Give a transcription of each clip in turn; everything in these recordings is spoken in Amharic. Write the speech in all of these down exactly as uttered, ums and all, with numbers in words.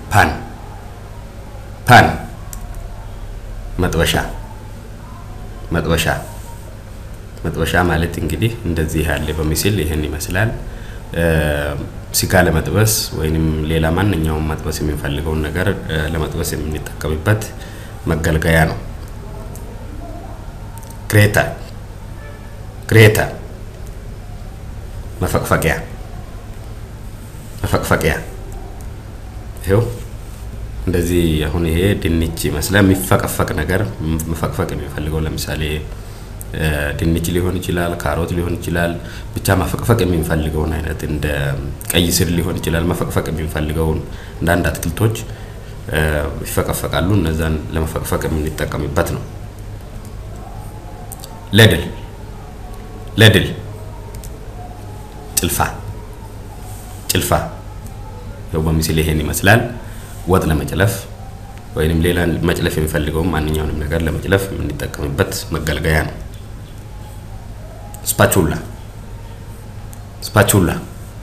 ፓን ፓን መጥበሻ መጥበሻ መጥበሻ ማለት እንግዲህ እንደዚህ ያለ በሚስል ይሄን ይመስላል ሲጋ ለመጥበስ ወይንም ሌላ ማንኛውም መጥበስ የሚፈልገው ነገር ለመጥበስ የምንጠቀምበት መገልገያ ነው ክሬታ ክሬታ መፈቅፈቂያ መፈቅፈቂያ ይሄው እንደዚህ አሁን ይሄ ድንች ይመስላል የሚፈቀፈቅ ነገር መፈቅፈቅ የሚፈልገው ለምሳሌ ድንች ሊሆን ይችላል ካሮት ሊሆን ይችላል ብቻ መፈቅፈቅ የሚፈልገው አይነት እንደ ቀይ ስር ሊሆን ይችላል መፈቅፈቅ የሚፈልገው እንዳንድ አትክልቶች ይፈቀፈቃሉ እነዛን ለመፈቅፈቅ የምንጠቀምበት ነው ለድል ለድል ጭልፋ ጭልፋ ያው በሚስል ይሄን ይመስላል ወጥ ለመጨለፍ ወይንም ሌላ መጨለፍ የሚፈልገው ማንኛውንም ነገር ለመጨለፍ የምንጠቀምበት መገልገያ ነው ስፓቹላ ስፓቹላ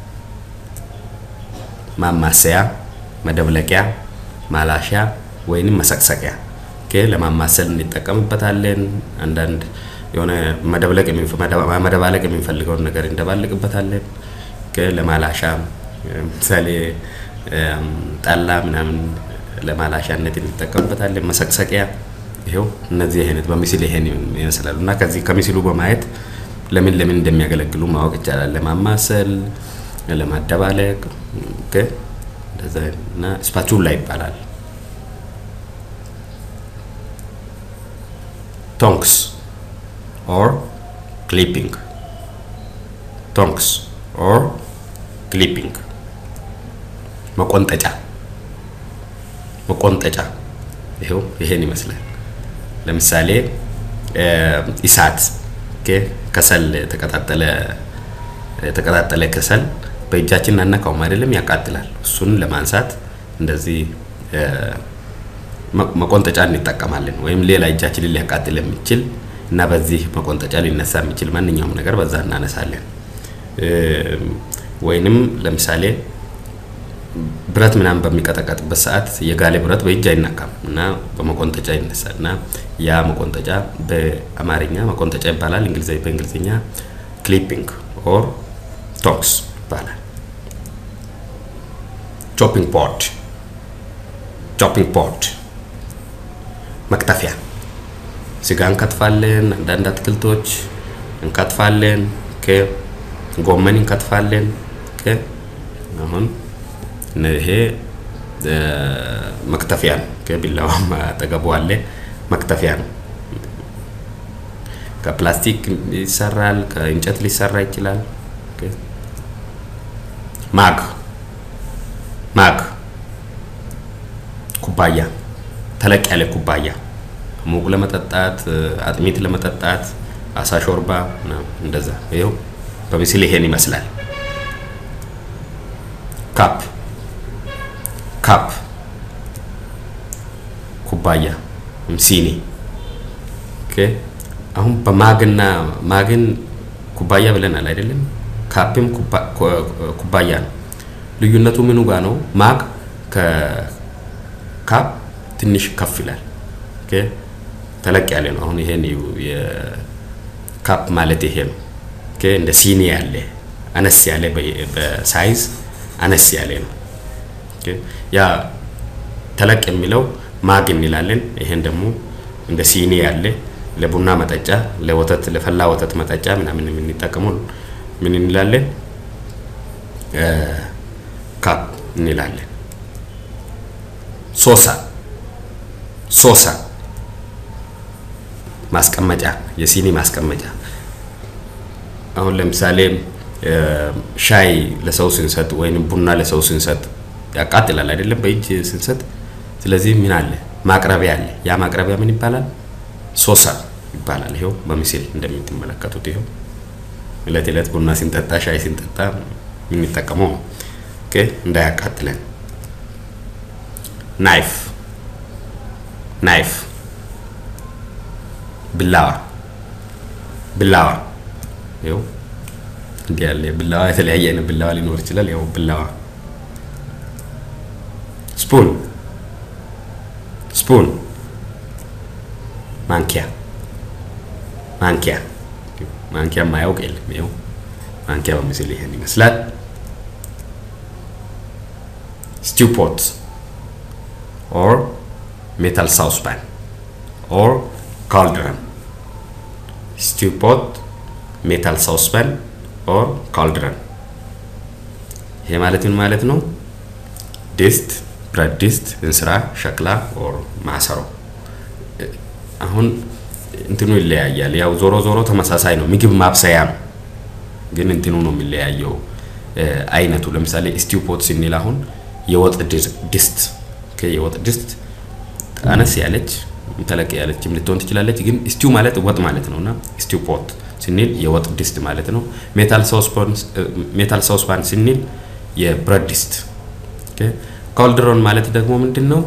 ማማሰያ መደብለቂያ ማላሻ ወይንም መሰቅሰቂያ ለማማሰል እንጠቀምበታለን አንዳንድ የሆነ መደብለቅ መደባለቅ የሚፈልገው ነገር እንደባለቅበታለን ለማላሻ ምሳሌ ጣላ ምናምን ለማላሻነት እንጠቀምበታለን መሰቅሰቂያ ይሄው እነዚህ አይነት በሚስል ይሄን ይመስላሉና ከዚህ ከሚስሉ በማየት ለምን ለምን እንደሚያገለግሉ ማወቅ ይቻላል ለማማሰል ለማደባለቅ እንደዛና ስፓቹላ ይባላል tongs or clipping tongs or clipping መቆንጠጫ መቆንጠጫ ይሄው ይሄን ይመስላል ለምሳሌ ኢሳት ከሰል ተቀጣጠለ ተቀጣጠለ ከሰል በእጃችን አናካውም አይደለም ያቃጥላል እሱን ለማንሳት እንደዚህ መቆንጠጫ እንጠቀማለን ወይም ሌላ እጃችን ሊያቃጥል የሚችል እና በዚህ መቆንጠጫ ሊነሳ የሚችል ማንኛውም ነገር በዛ እናነሳለን ወይንም ለምሳሌ ብረት ምናምን በሚቀጠቀጥበት ሰዓት የጋለ ብረት በእጅ አይናካም እና በመቆንጠጫ ይነሳልና ያ መቆንጠጫ በአማርኛ መቆንጠጫ ይባላል እንግሊዘኛ በእንግሊዘኛ clipping or tongs ይባላል chopping board chopping board መክተፊያ ስጋን ከትፋለን አንዳንድ አትክልቶች እንከትፋለን ከጎመን እንከትፋለን ከአሁን ነሄ መክተፊያ ከቢላዋ ማጠገቡ አለ መክተፊያ ከፕላስቲክ ይሰራል ከእንጨት ሊሰራ ይችላል ማግ ማግ ኩባያ ተለቅ ያለ ኩባያ ሙቅ ለመጠጣት አጥሚት ለመጠጣት አሳ ሾርባ እንደዛ ይሄው በሚስል ይሄን ይመስላል ካፕ ካፕ ኩባያ ሲኒ ኦኬ አሁን በማግና ማግን ኩባያ ብለናል አይደለም ካፕም ኩባያ ነው ልዩነቱ ምኑ ጋር ነው ማግ ከካፕ ትንሽ ከፍ ይላል ኦኬ ተለቅ ያለ ነው አሁን ይሄን የካፕ ማለት ይሄ ነው ኦኬ እንደ ሲኒ ያለ አነስ ያለ በሳይዝ አነስ ያለ ነው ኦኬ ያ ተለቅ የሚለው ማግ እንላለን ይሄን ደግሞ እንደ ሲኒ ያለ ለቡና መጠጫ ለወተት ለፈላ ወተት መጠጫ ምናምን የምንጠቀመው ምን እንላለን ካፕ እንላለን ሶሳ ሶሳ ማስቀመጫ የሲኒ ማስቀመጫ አሁን ለምሳሌ ሻይ ለሰው ስንሰጥ ወይንም ቡና ለሰው ስንሰጥ ያቃጥላል አይደለም በእጅ ስንሰጥ ስለዚህ ምን አለ ማቅረቢያ አለ ያ ማቅረቢያ ምን ይባላል ሶሳ ይባላል ይሄው በሚስል እንደምትመለከቱት ይሄው ለቴለት ለት ቡና ሲንጠጣ ሻይ ሲንጠጣ ምን ይተቀመው ኦኬ እንዳያቃጥለን ናይፍ ናይፍ ብላዋ ብላዋ ይሄው እንዲያለ ብላዋ የተለያየ ነው ብላዋ ሊኖር ይችላል ያው ብላዋ spoon spoon ማንኪያ ማንኪያ ማንኪያ ማያውቅ የለም ይኸው ማንኪያ በምስል ይሄን ይመስላል stew pot or metal saucepan or cauldron stew pot metal saucepan or cauldron ይሄ ማለት ምን ማለት ነው ድስት ብረት ድስት እንስራ ሸክላ or ማሰሮ አሁን እንትኑ ይለያያል ያው ዞሮ ዞሮ ተመሳሳይ ነው ምግብ ማብሰያ ነው ግን እንትኑ ነው የሚለያየው አይነቱ ለምሳሌ stew pot ሲኒል አሁን የወጥ ድስት ከየወጥ ድስት አነስ ያለች ተለቅ ያለችም ልትሆን ትችላለች ግን stew ማለት ወጥ ማለት ነውና stew pot ሲኒል የወጥ ድስት ማለት ነው metal saucepan metal saucepan ሲኒል የብረት ድስት ኦኬ cauldron ማለት ደግሞ ምንድነው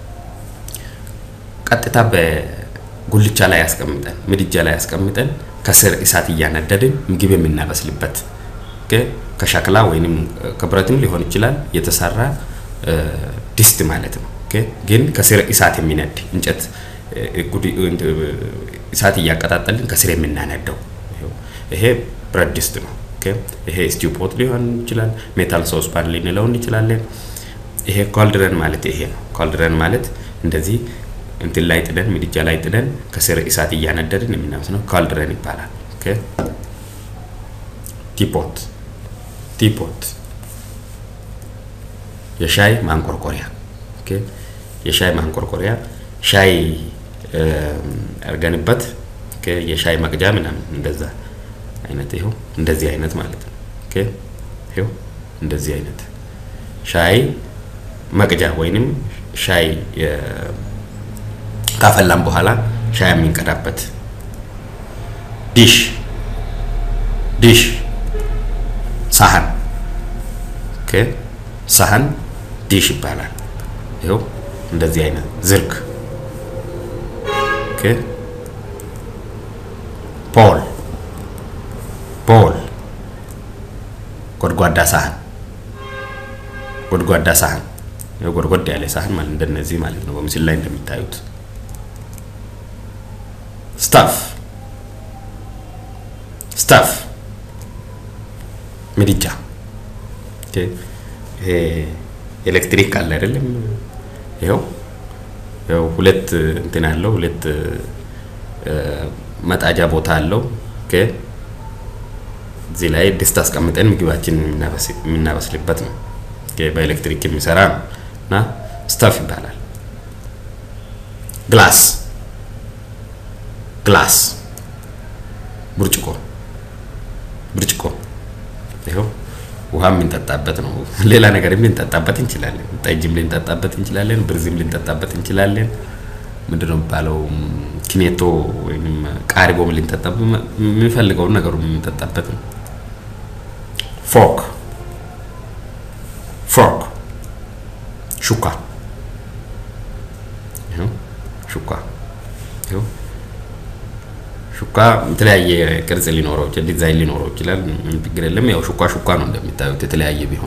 ቀጥታ በጉልቻ ላይ ያስቀምጠን ምድጃ ላይ ያስቀምጠን ከስር እሳት ያነደድን ምግብ የምናበስልበት ኦኬ ከሸክላ ወይንም ከብረትም ሊሆን ይችላል የተሰራ ድስት ማለት ነው ኦኬ ግን ከስር እሳት የሚነድ እንጨት ጉዲ እሳት ያቀጣጣልን ከስር የምናነደው ይሄ ብረት ድስት ነው ኦኬ ይሄ stew pot ሊሆን ይችላል metal saucepan ሊነለው እንችላለን ይሄ cauldron ማለት ይሄ ነው cauldron ማለት እንደዚህ እንትን ላይ ጥደን ምድጃ ላይ ጥደን ከስር እሳት ያነደድን የምናበስለው cauldron ይባላል ኦኬ teapot teapot የሻይ ማንቆርቆሪያ ኦኬ የሻይ ማንቆርቆሪያ ሻይ አርገንበት ኦኬ የሻይ መቅጃ ምናምን እንደዛ አይነት ይሄው እንደዚህ አይነት ማለት ነው ኦኬ ይሄው እንደዚህ አይነት ሻይ መቅጃ ወይንም ሻይ ካፈላም በኋላ ሻይ የሚንቀዳበት ዲሽ ዲሽ ሳህን ኦኬ ሳህን ዲሽ ይባላል ይሄው እንደዚህ አይነት ዝርግ ኦኬ ፖል ፖል ጎድጓዳ ሳህን ጎድጓዳ ሳህን የጎድጓዳ ያለ ሳህን ማለት እንደነዚህ ማለት ነው በምስል ላይ እንደምታዩት stuff stuff ምድጃ ኦኬ ይሄ ኤሌክትሪክ አለ አይደለም ይሄው ያው ሁለት እንትን አለው ሁለት መጣጃ ቦታ አለው ኦኬ እዚህ ላይ ድስት አስቀምጠን ምግባችን የምናበስልበት ነው ኦኬ በኤሌክትሪክ የሚሰራ እና stuff ይባላል ግላስ ግላስ ብርጭቆ ብርጭቆ ይሄው ውሃ ምንጠጣበት ነው ሌላ ነገር ምንጠጣበት እንችላለን ጠጅም ልንጠጣበት እንችላለን ብርዝም ልንጠጣበት እንችላለን ምንድነው ባለው ኪኔቶ ወይንም ቃሪቦም ልንጠጣበት ምንፈልገው ነገር ምንጠጣበት ነው ፎክ ፎክ ሹካ ይሄው ሹካ ይሄው ሹካ የተለያየ ቅርጽ ሊኖረው ይችላል ዲዛይን ሊኖረው ይችላል ቢግር የለም ያው ሹካ ሹካ ነው እንደምታዩት የተለያየ ቢሆን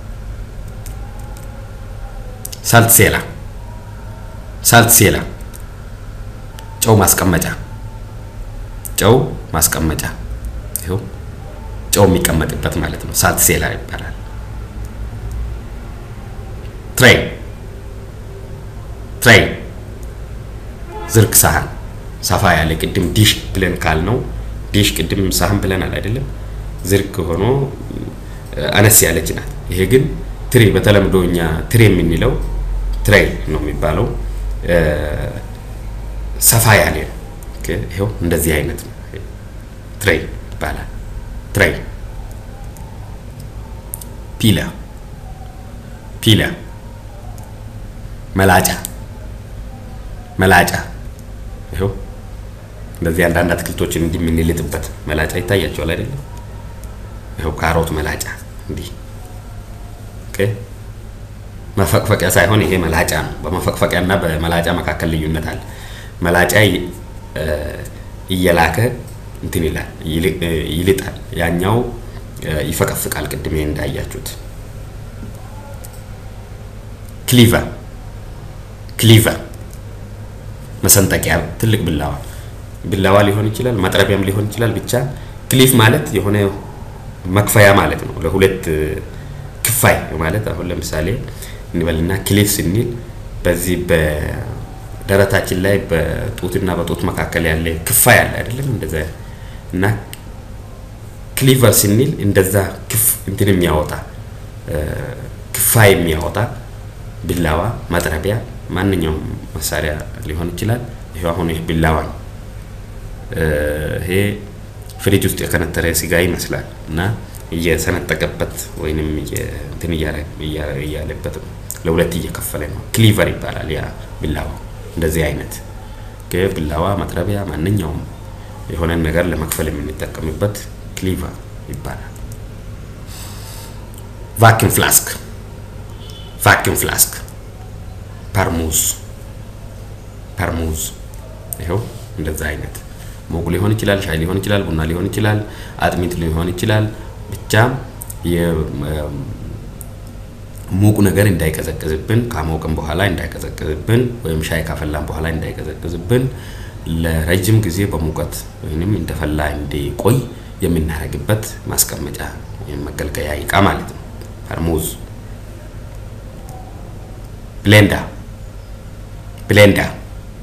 ሳልት ሴላ ሳልት ሴላ ጨው ማስቀመጫ ጨው ማስቀመጫ ይሄው ጨው የሚቀመጥበት ማለት ነው ሳልት ሴላ ይባላል ትሬይ ትሬይ ዝርግ ሳህን ሰፋ ያለ ቅድም ዲሽ ብለን ካልነው ዲሽ ቅድም ሳህን ብለናል አይደለም ዝርግ ሆኖ አነስ ያለች ናት ይሄ ግን ትሪ በተለምዶኛ ትሪ የምንለው ትሬይ ነው የሚባለው ሰፋ ያለ ኦኬ ይሄው እንደዚህ አይነት ነው ትሬይ ይባላል ትሬይ ፒላ ፒላ መላጫ መላጫ ይሄው እንደዚህ አንዳንድ አትክልቶችን እንዲህ ምንልጥበት መላጫ ይታያችኋል አይደል ይሄው ካሮት መላጫ እንዲህ ኦኬ መፈቅፈቂያ ሳይሆን ይሄ መላጫ ነው በመፈቅፈቂያና በመላጫ መካከል ልዩነት አለ መላጫ ይየላከ እንትን ይላል ይልጣል ያኛው ይፈቀፍቃል ቅድም እንዳያችሁት ክሊቨር ክሊቨር መሰንጠቂያ ትልቅ ቢላዋ ቢላዋ ሊሆን ይችላል ማጥረቢያም ሊሆን ይችላል ብቻ ክሊፍ ማለት የሆነ መክፈያ ማለት ነው ለሁለት ክፋይ ማለት አሁን ለምሳሌ እንበልና ክሊፍ ስንል በዚህ በደረታችን ላይ በጡትና በጡት መካከል ያለ ክፋይ አለ አይደለም እንደዛ እና ክሊቨር ስንል እንደዛ ክፍ እንትን የሚያወጣ ክፋይ የሚያወጣ ቢላዋ ማጥረቢያ ማንኛውም መሳሪያ ሊሆን ይችላል ይሄ አሁን ይሄ ቢላዋ ይሄ ፍሪጅ ውስጥ የከነተረ ስጋ ይመስላል እና እየሰነጠቀበት ወይንም እንትን እያለበት ለሁለት እየከፈለ ነው ክሊቨር ይባላል ያ ቢላዋ እንደዚህ አይነት ከቢላዋ ማጥረቢያ ማንኛውም የሆነ ነገር ለመክፈል የምንጠቀምበት ክሊቨር ይባላል ቫክዩም ፍላስክ ቫክዩም ፍላስክ ፐርሙዝ ፐርሙዝ ይሄው እንደዛ አይነት ሞቅ ሊሆን ይችላል ሻይ ሊሆን ይችላል ቡና ሊሆን ይችላል አጥሚት ሊሆን ይችላል ብቻ የሙቅ ነገር እንዳይቀዘቅዝብን ካሞቅን በኋላ እንዳይቀዘቅዝብን ወይም ሻይ ካፈላን በኋላ እንዳይቀዘቅዝብን ለረጅም ጊዜ በሙቀት ወይንም እንደፈላ እንዲቆይ የምናረግበት ማስቀመጫ የመገልገያ ዕቃ ማለት ነው ፐርሙዝ ብሌንደር ብሌንደር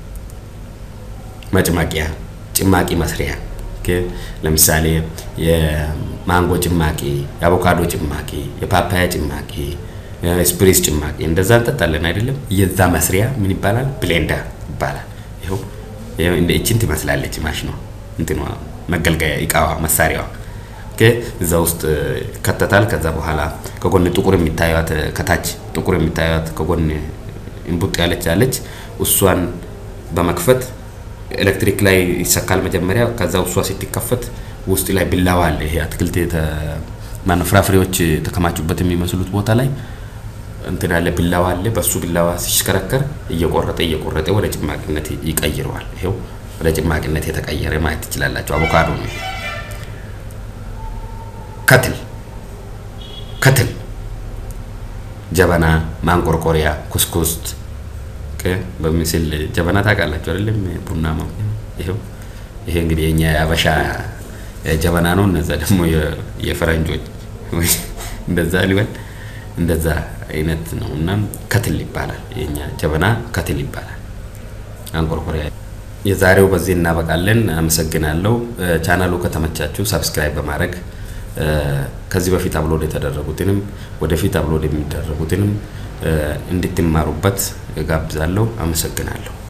መጭመቂያ ጭማቂ መስሪያ ለምሳሌ የማንጎ ጭማቂ የአቮካዶ ጭማቂ የፓፓያ ጭማቂ የስፕሪስ ጭማቂ እንደዛ እንጠጣለን አይደለም የዛ መስሪያ ምን ይባላል ብሌንደር ይባላል ይሄው እንደ እቺን ትመስላለች ማሽኗ እንትኗ መገልገያ ዕቃዋ መሳሪያዋ ከዛ ውስጥ ከተታል ከዛ በኋላ ከጎን ጥቁር የሚታዩት ከታች ጥቁር የሚታዩት ከጎን እንቡጥ ያለች አለች እሷን በመክፈት ኤሌክትሪክ ላይ ይሰካል መጀመሪያ ከዛ እሷ ሲትከፈት ውስጥ ላይ ቢላዋ አለ ይሄ አትክልት ማን ፍራፍሬዎች ተከማቹበት የሚመስሉት ቦታ ላይ እንትን አለ ቢላዋ አለ በሱ ቢላዋ ሲሽከረከር እየቆረጠ እየቆረጠ ወደ ጭማቂነት ይቀይረዋል ይሄው ወደ ጭማቂነት የተቀየረ ማለት ይችላልላችሁ አቮካዶ ነው ከትል ከትል ጀበና ማንቆርቆሪያ ኩስኩስት በሚስል ጀበና ታቃላችሁ አይደለም ቡና ነው ይሄው ይሄ እንግዲህ የኛ ያበሻ ጀበና ነው እነዛ ደግሞ የፈረንጆች እንደዛ ሊወል እንደዛ አይነት ነውና ከትል ይባላል የኛ ጀበና ከትል ይባላል አንቆርቆሪያ የዛሬው በዚህ እናበቃለን አመሰግናለሁ ቻናሉ ከተመቻችሁ ሰብስክራይብ በማድረግ ከዚህ በፊት አፕሎድ የተደረጉትንም ወደፊት አፕሎድ የሚደረጉትንም እንድትማሩበት ጋብዛለሁ አመሰግናለሁ